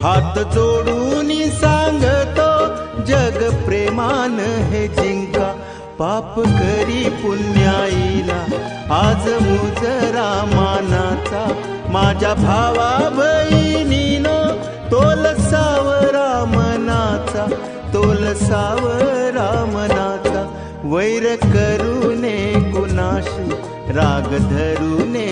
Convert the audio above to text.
हात जोडून सांगतो जग प्रेमान हे जिंका, पाप करी पुण्याईला आज मुजरा मानाचा, माझ्या भावा बहिणीनो तोल सावरा मनाचा, तोल सावरा मनाचा, वैर करूने कुणाशी राग धरूने